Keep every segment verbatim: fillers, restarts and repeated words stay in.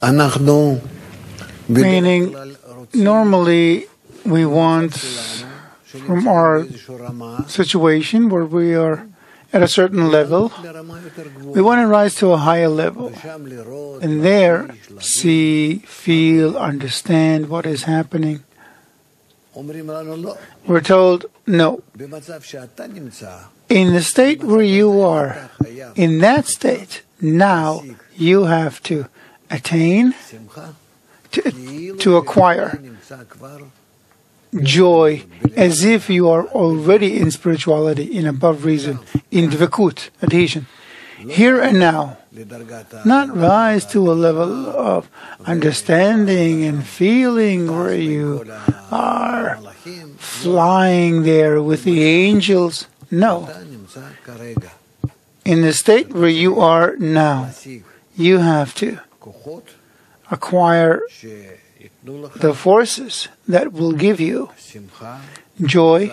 Meaning, normally we want from our situation where we are at a certain level, we want to rise to a higher level, and there see, feel, understand what is happening. We're told, no. In the state where you are, in that state, now you have to attain, to, to acquire joy, as if you are already in spirituality, in above reason, in dvekut, adhesion, here and now. Not rise to a level of understanding and feeling where you are flying there with the angels. No. In the state where you are now, you have to acquire the forces that will give you joy,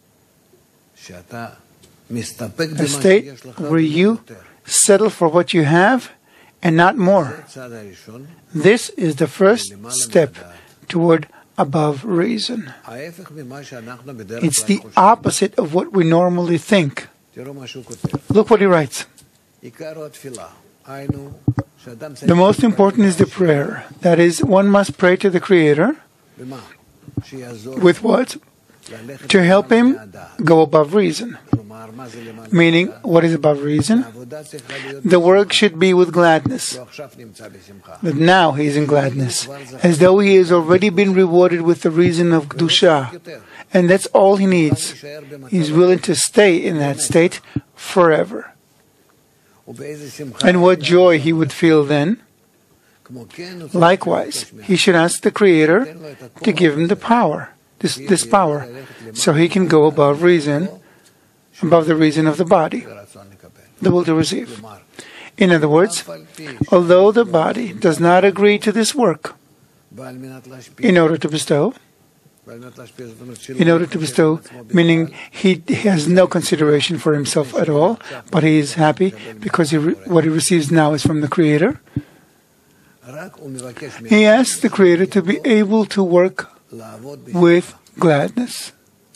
a state where you settle for what you have and not more. This is the first step toward above reason. It's the opposite of what we normally think. Look what he writes. The most important is the prayer. That is, one must pray to the Creator. With what? To help him go above reason. Meaning, what is above reason? The work should be with gladness. But now he is in gladness, as though he has already been rewarded with the reason of Kedusha. And that's all he needs. He's willing to stay in that state forever. And what joy he would feel then. Likewise, he should ask the Creator to give him the power, this, this power, so he can go above reason, above the reason of the body, the will to receive. In other words, although the body does not agree to this work in order to bestow, in order to bestow, meaning he has no consideration for himself at all, but he is happy because he re- what he receives now is from the Creator. He asks the Creator to be able to work with gladness,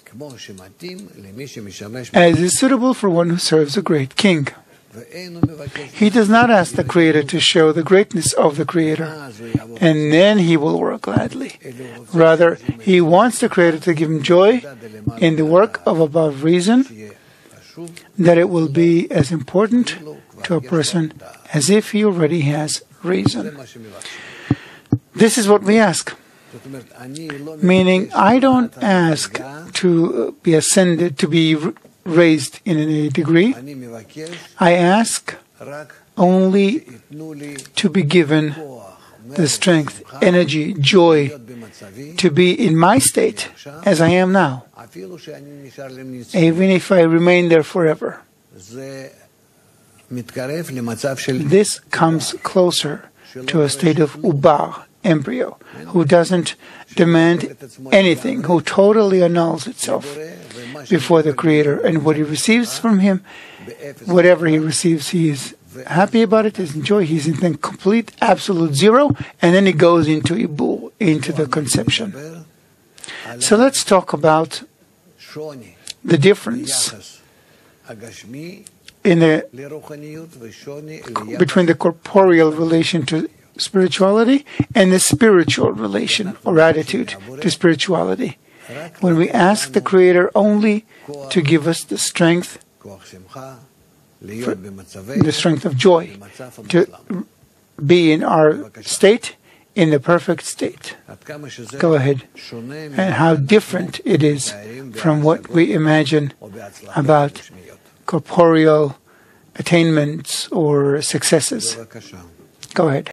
as is suitable for one who serves a great king. He does not ask the Creator to show the greatness of the Creator, and then he will work gladly. Rather, he wants the Creator to give him joy in the work of above reason, that it will be as important to a person as if he already has reason. This is what we ask. Meaning, I don't ask to be ascended, to be raised in a degree. I ask only to be given the strength, energy, joy to be in my state as I am now, even if I remain there forever. This comes closer to a state of ubar, embryo, who doesn't demand anything, who totally annuls itself before the Creator, and what he receives from him, whatever he receives, he is happy about it, is enjoy. He's in the complete, absolute zero, and then he goes into ibur, into the conception. So let's talk about the difference in the between the corporeal relation to spirituality and the spiritual relation or attitude to spirituality. When we ask the Creator only to give us the strength, the strength of joy, to be in our state, in the perfect state. Go ahead. And how different it is from what we imagine about corporeal attainments or successes. Go ahead.